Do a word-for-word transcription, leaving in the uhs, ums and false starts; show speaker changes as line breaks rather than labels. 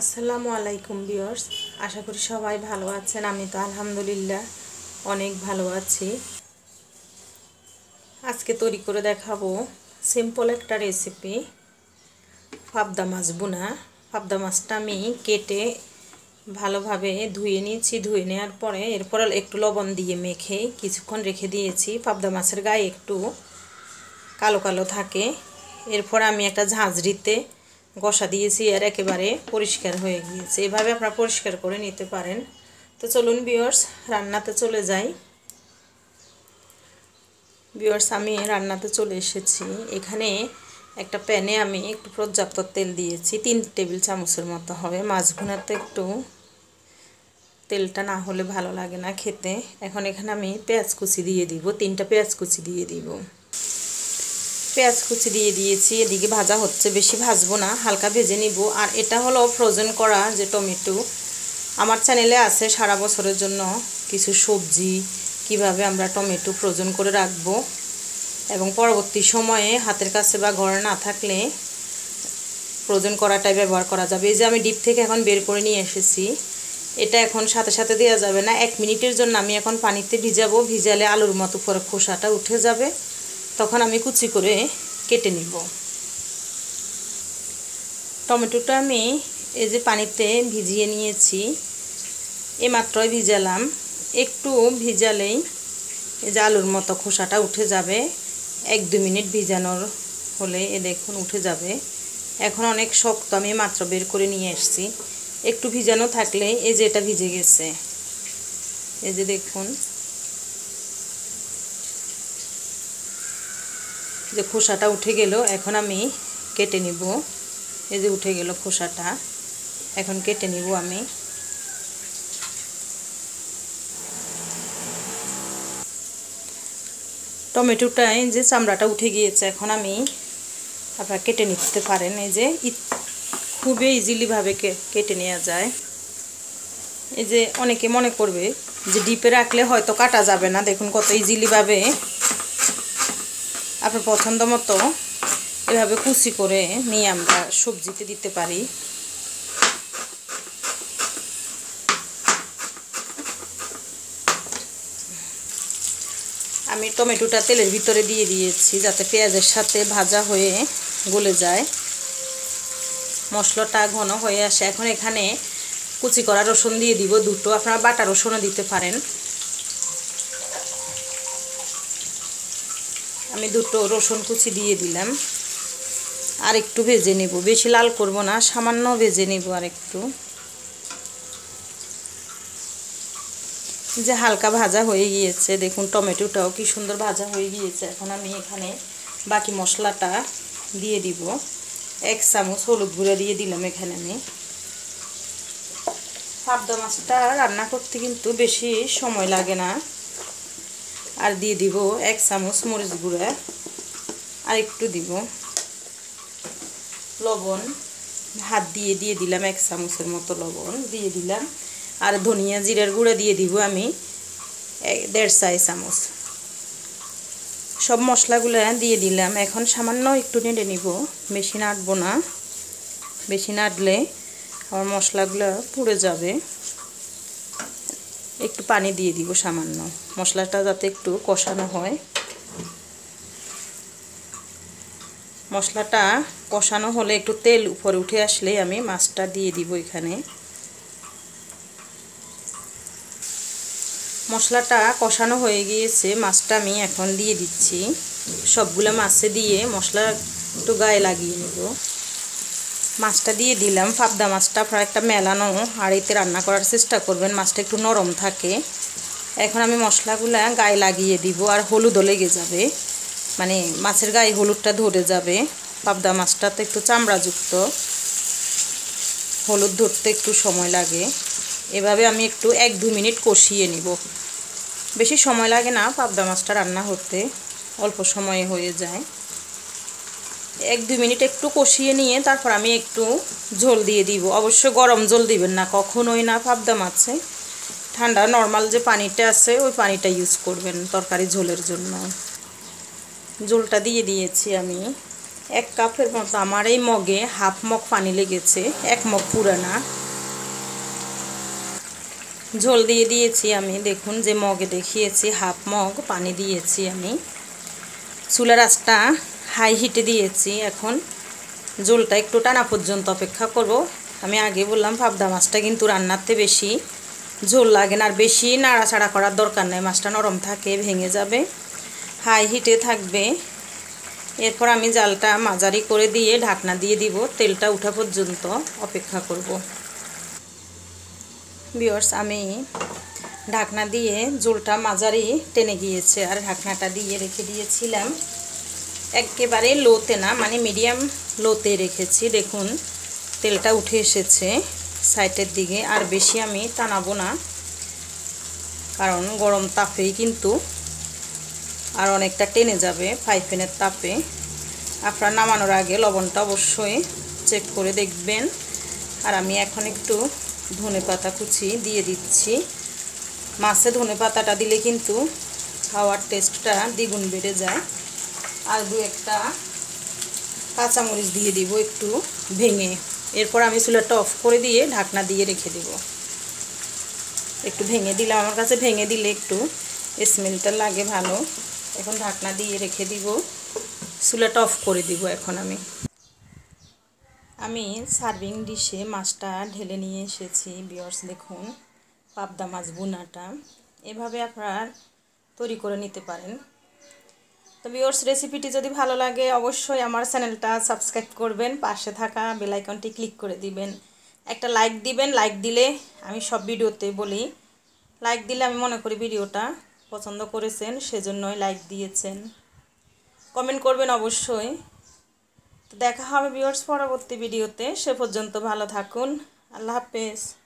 আসসালামু আলাইকুম ভিউয়ার্স, আশা করি সবাই ভালো আছেন। আমি তো আলহামদুলিল্লাহ অনেক ভালো আছি। আজকে তৈরি করে দেখাবো সিম্পল একটা রেসিপি, পাবদা মাছ বোনা। পাবদা মাছটা আমি কেটে ভালোভাবে ধুয়ে নিয়েছি। ধুয়ে নেওয়ার পরে এরপর একটু লবণ দিয়ে মেখে কিছুক্ষণ রেখে দিয়েছি। পাবদা মাছের গায়ে একটু কালো কালো থাকে। এরপর আমি একটা ঝাঁঝরিতে ঘষা দিয়েছি আর একেবারে পরিষ্কার হয়ে গিয়েছে। এভাবে আপনারা পরিষ্কার করে নিতে পারেন। তো চলুন ভিউয়ার্স, রান্নাতে চলে যাই। ভিউয়ার্স, আমি রান্নাতে চলে এসেছি। এখানে একটা প্যানে আমি একটু পর্যাপ্ত তেল দিয়েছি, তিন টেবিল চামচের মতো হবে। মাছ ভুনাতে একটু তেলটা না হলে ভালো লাগে না খেতে। এখন এখানে আমি পেঁয়াজ কুচি দিয়ে দিব, তিনটা পেঁয়াজ কুচি দিয়ে দিব। পেঁয়াজ কুচি দিয়ে দিয়েছি, এদিকে ভাজা হচ্ছে, বেশি ভাজবো না, হালকা ভেজে নিব। আর এটা হলো ফ্রোজেন করা যে টমেটো। আমার চ্যানেলে আছে সারা বছরের জন্য কিছু সবজি, কিভাবে আমরা টমেটো ফ্রোজেন করে রাখবো এবং পরবর্তী সময়ে হাতের কাছে বা ঘরে না থাকলে ফ্রোজেন করাটাই ব্যবহার করা যাবে। এই যে আমি ডিপ থেকে এখন বের করে নিয়ে এসেছি। এটা এখন সাথে সাথে দেওয়া যাবে না, এক মিনিটের জন্য আমি এখন পানিতে ভিজাবো। ভিজালে আলুর মতো পরে খোসাটা উঠে যাবে, তখন আমি কুচি করে কেটে নিব। টমেটোটা আমি এই যে পানিতে ভিজিয়ে নিয়েছি, এমাত্রই ভিজালাম। একটু ভিজালেই এই যে আলুর মতো খোসাটা উঠে যাবে। এক দু মিনিট ভিজানোর হলে এ দেখুন উঠে যাবে। এখন অনেক শক্ত, আমি মাত্র বের করে নিয়ে এসেছি। একটু ভিজানো থাকলে এই যে এটা ভিজে গেছে, এই যে দেখুন যে খোসাটা উঠে গেল। এখন আমি কেটে নিব। এই যে উঠে গেল খোসাটা, এখন কেটে নিব আমি। টমেটোটায় যে চামড়াটা উঠে গিয়েছে, এখন আমি আপনারা কেটে নিতে পারেন। এই যে খুবই ইজিলিভাবে কেটে নেওয়া যায়। এই যে অনেকে মনে করবে যে ডিপে রাখলে হয়তো কাটা যাবে না, দেখুন কত ইজিলিভাবে আপনার পছন্দ মতো এভাবে কুচি করে নিয়ে আমরা সবজিতে দিতে পারি। আমি টমেটোটা তেলের ভিতরে দিয়ে দিয়েছি যাতে পেঁয়াজের সাথে ভাজা হয়ে গলে যায়, মশলাটা ঘন হয়ে আসে। এখন এখানে কুচি করা রসুন দিয়ে দিব দুটো, আপনারা বাটা রসুনও দিতে পারেন। আমি দুটো রসুন কুচি দিয়ে দিলাম। আর একটু ভেজে নেব, বেশি লাল করব না, সামান্য ভেজে নেব আর একটু। যে হালকা ভাজা হয়ে গিয়েছে, দেখুন টমেটোটাও কি সুন্দর ভাজা হয়ে গিয়েছে। এখন আমি এখানে বাকি মশলাটা দিয়ে দিব। এক চামচ হলুদ গুঁড়া দিয়ে দিলাম এখানে আমি। পাবদা মাছটা রান্না করতে কিন্তু বেশি সময় লাগে না। আর দিয়ে দিব এক চামচ মরিচ গুঁড়া, আর একটু দিব লবণ, হাত দিয়ে দিয়ে দিলাম এক চামচের মতো লবণ দিয়ে দিলাম। আর ধনিয়া জিরার গুঁড়া দিয়ে দিব আমি দেড় চাই চামচ। সব মশলাগুলো দিয়ে দিলাম। এখন সামান্য একটু নেড়ে নিব, বেশি নাড়বো না, বেশি নাড়লে আমার মশলাগুলো পুড়ে যাবে। একটু পানি দিয়ে দিব সামান্য, মশলাটা যাতে একটু কষানো হয়। মশলাটা কষানো হলে একটু তেল উপরে উঠে আসলে আমি মাছটা দিয়ে দিব এখানে। মশলাটা কষানো হয়ে গিয়েছে, মাছটা আমি এখন দিয়ে দিচ্ছি। সবগুলো মাছে দিয়ে মশলা একটু গায়ে লাগিয়ে নেব। মাছটা দিয়ে দিলাম। পাবদা মাছটা আপনারা একটা মেলানো হাঁড়িতে রান্না করার চেষ্টা করবেন, মাছটা একটু নরম থাকে। এখন আমি মশলাগুলো গায়ে লাগিয়ে দিব। আর হলুদও লেগে যাবে, মানে মাছের গায়ে হলুদটা ধরে যাবে। পাবদা মাছটা তো একটু চামড়াযুক্ত, হলুদ ধরতে একটু সময় লাগে। এভাবে আমি একটু এক দু মিনিট কষিয়ে নিব। বেশি সময় লাগে না পাবদা মাছটা রান্না করতে, অল্প সময়ে হয়ে যায়। এক দু মিনিট একটু কষিয়ে নিয়ে তারপর আমি একটু ঝোল দিয়ে দিব। অবশ্যই গরম ঝোল দিবেন না কখনোই না পাবদা মাছে, ঠান্ডা নর্মাল যে পানিটা আছে ওই পানিটা ইউজ করবেন তরকারি ঝোলের জন্য। ঝোলটা দিয়ে দিয়েছি আমি। এক কাপের মতো আমার এই মগে হাফ মগ পানি লেগেছে, এক মগ পুরানা। ঝোল দিয়ে দিয়েছি আমি, দেখুন যে মগে দেখিয়েছি হাফ মগ পানি দিয়েছি আমি। চুলার আঁচটা হাই হিটে দিয়েছি। এখন ঝোলটা একটু টানা পর্যন্ত অপেক্ষা করব। আমি আগে বললাম পাবদা মাছটা কিন্তু রান্নাতে বেশি ঝোল লাগে না, আর বেশি নাড়াচাড়া করার দরকার নেই, মাছটা নরম থাকে, ভেঙে যাবে। হাই হিটে থাকবে। এরপর আমি জালটা মাঝারি করে দিয়ে ঢাকনা দিয়ে দিব, তেলটা ওঠা পর্যন্ত অপেক্ষা করব। ভিউয়ার্স, আমি ঢাকনা দিয়ে ঝোলটা মাঝারি টেনে গিয়েছে, আর ঢাকনাটা দিয়ে রেখে দিয়েছিলাম একেবারে লোতে না, মানে মিডিয়াম লোতে রেখেছি। দেখুন তেলটা উঠে এসেছে সাইডের দিকে। আর বেশি আমি টানাবো না, কারণ গরম তাপেই কিন্তু আর অনেকটা টেনে যাবে ফ্রাই প্যানের তাপে। আপনারা নামানোর আগে লবণটা অবশ্যই চেক করে দেখবেন। আর আমি এখন একটু ধনেপাতা কুচি দিয়ে দিচ্ছি। মাছে ধনেপাতাটা দিলে কিন্তু খাওয়ার টেস্টটা দ্বিগুণ বেড়ে যায়। আর দু একটা কাঁচামরিচ দিয়ে দিব একটু ভেঙে। এরপর আমি চুলাটা অফ করে দিয়ে ঢাকনা দিয়ে রেখে দেব। একটু ভেঙে দিলাম, আমার কাছে ভেঙে দিলে একটু স্মেলটা লাগে ভালো। এখন ঢাকনা দিয়ে রেখে দিব, চুলাটা অফ করে দিব। এখন আমি আমি সার্ভিং ডিশে মাছটা ঢেলে নিয়ে এসেছি। ভিউয়ার্স, দেখুন পাবদা মাছ ভুনাটা এভাবে আপনারা তৈরি করে নিতে পারেন। তো ভিউয়ার্স, রেসিপিটি যদি ভালো লাগে অবশ্যই আমার চ্যানেলটা সাবস্ক্রাইব করবেন, পাশে থাকা বেল আইকনটি ক্লিক করে দিবেন, একটা লাইক দিবেন। লাইক দিলে আমি সব ভিডিওতে বলি, লাইক দিলে আমি মনে করি ভিডিওটা পছন্দ করেছেন, সেজন্যই লাইক দিয়েছেন। কমেন্ট করবেন অবশ্যই। তো দেখা হবে ভিউয়ার্স পরবর্তী ভিডিওতে। সে পর্যন্ত ভালো থাকুন। আল্লাহ হাফেজ।